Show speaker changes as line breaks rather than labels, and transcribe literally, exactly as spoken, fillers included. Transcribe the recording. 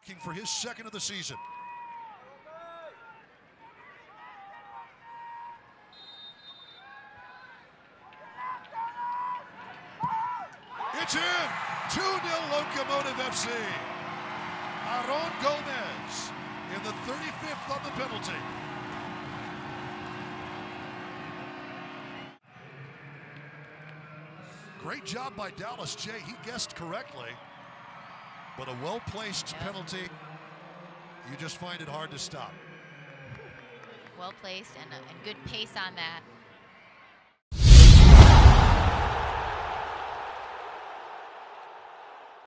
looking for his second of the season. It's in! two nil Locomotive F C. Josué Gómez in the thirty-fifth on the penalty. Great job by Dallas Jay. He guessed correctly. But a well-placed
yeah.
penalty, you just find it hard to stop.
Well placed and, uh, and good pace on that.